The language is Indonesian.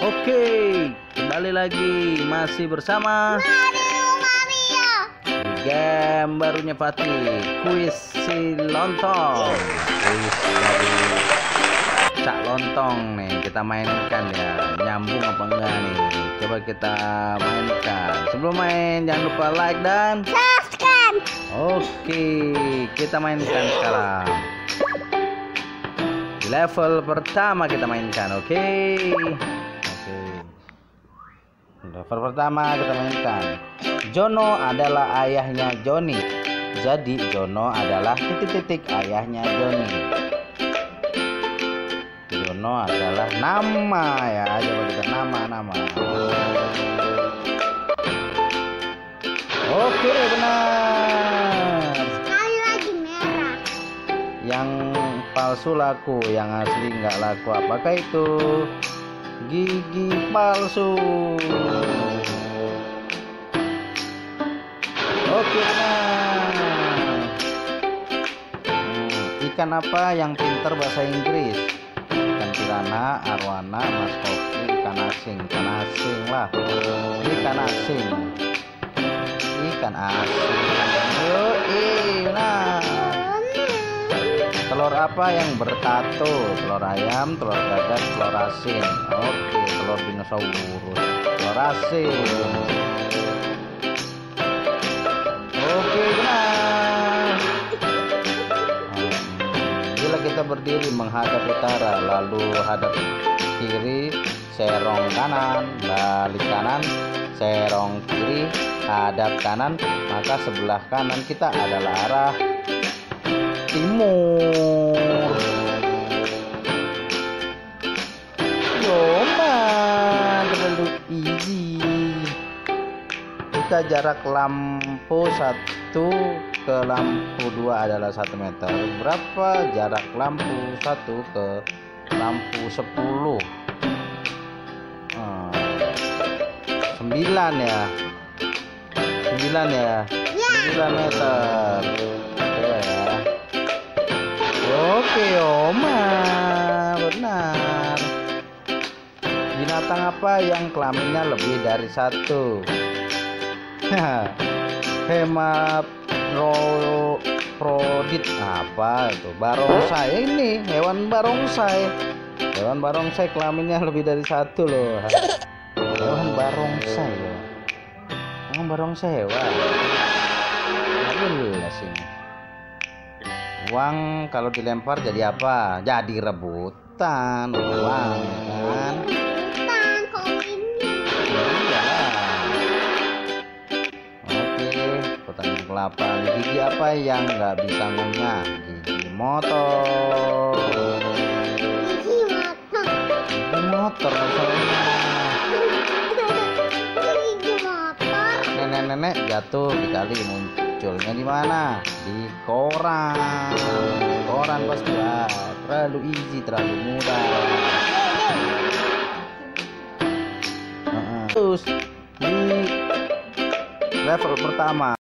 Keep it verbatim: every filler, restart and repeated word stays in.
Oke, kembali lagi masih bersama Mario Mario. game barunya Fatih, kuis si lontong. Kuis dari Cak Lontong nih, kita mainkan ya. Nyambung apa enggak nih? Coba kita mainkan. Sebelum main jangan lupa like dan Subscribe. oke, kita mainkan sekarang. Di level pertama kita mainkan, oke. Oke. Level pertama kita mainkan. Jono adalah ayahnya Joni. Jadi Jono adalah titik-titik ayahnya Joni. Jono adalah nama ya. Coba kita nama-nama. Oke, benar. Sekali lagi merah. Yang palsu laku, yang asli nggak laku. Apakah itu? Gigi palsu. Oke, benar. Hmm, ikan apa yang pintar bahasa Inggris? Ikan piranha, arwana, maskoki, ikan asing. Ikan asing lah. Ikan asing. Ikan asing. Yoi, benar. Telur apa yang bertato? Telur ayam, telur dadar, telur asin. Oke, telur dinosaurus. Telur asin. Oke, benar. Bila kita berdiri menghadap utara, lalu hadap kiri, serong kanan, balik kanan, serong kiri, hadap kanan, maka sebelah kanan kita adalah arah timur. Yoma, terlalu easy. Jika jarak lampu satu ke lampu dua adalah satu meter, berapa jarak lampu satu ke lampu sepuluh? Hmm, sembilan ya. Sembilan ya. Sembilan meter. Coba ya. Oke, Oma, benar. Binatang apa yang kelaminnya lebih dari satu? Hemaprodit apa itu? Barongsai. Ini hewan barongsai. Hewan barongsai kelaminnya lebih dari satu loh. Hewan barongsai loh. Hewan barongsai hewan. Jelas ini. Uang kalau dilempar jadi apa? Jadi rebutan. Uang kan? Rebutan kok ini. Iyalah. Oke, pertanyaan kelapa. Gigi apa yang nggak bisa ngunyah? Gigi motor. Gigi motor. Gigi motor nggak bisa ngunyah. Gigi motor. Nenek-nenek jatuh di kali, munculnya di mana? Di koran. Koran pasti lah. Terlalu easy, terlalu mudah. Terus di level pertama